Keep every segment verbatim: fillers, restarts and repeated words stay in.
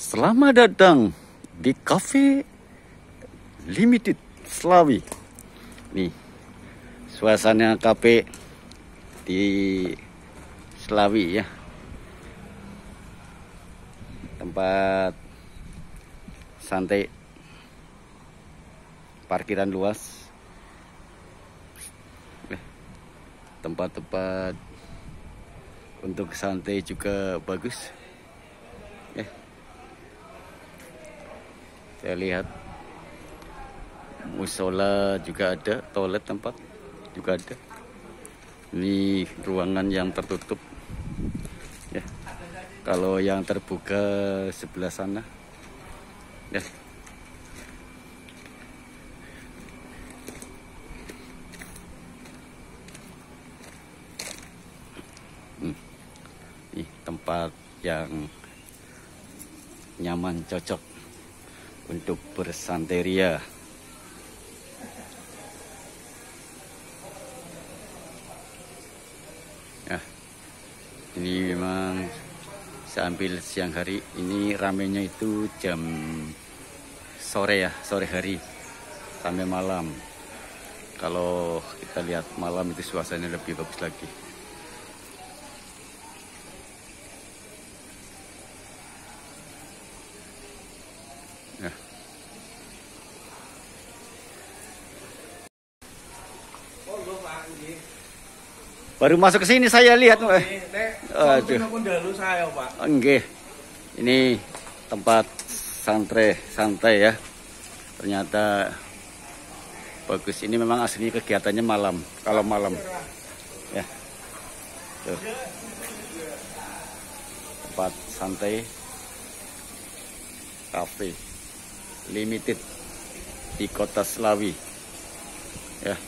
Selamat datang di Cafe Limited Slawi. Nih, suasana kafe di Slawi ya. Tempat santai, parkiran luas, tempat-tempat untuk santai juga bagus. Eh, saya lihat musola juga ada, toilet tempat juga ada. Ini ruangan yang tertutup ya. Kalau yang terbuka sebelah sana ya. Hmm. Nih tempat yang nyaman, cocok untuk bersanteria. Ya, ini memang saya ambil siang hari. Ini ramenya itu jam sore ya, sore hari sampai malam. Kalau kita lihat malam itu suasananya lebih bagus lagi. Ya. Baru masuk ke sini saya lihat. Oh, aduh. Enggak. Ini tempat santai santai ya. Ternyata bagus. Ini memang asli kegiatannya malam. Kalau malam. Ya. Tuh. Tempat santai. Cafe Limited di Kota Slawi. Ya.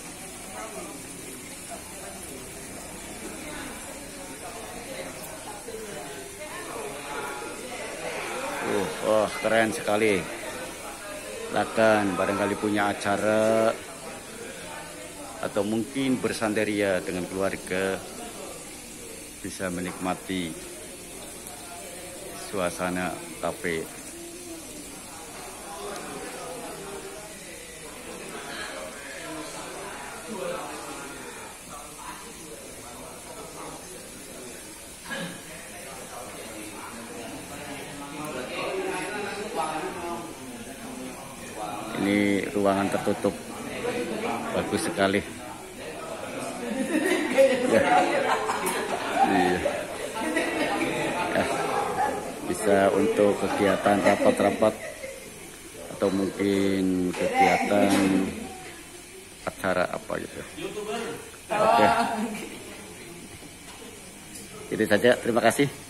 Uh, oh, keren sekali. Silakan barangkali punya acara atau mungkin bersanteria dengan keluarga, bisa menikmati suasana kafe. Ini ruangan tertutup, bagus sekali. Ya. Iya. Ya. Bisa untuk kegiatan rapat-rapat atau mungkin kegiatan acara apa gitu. Oke. Itu saja, terima kasih.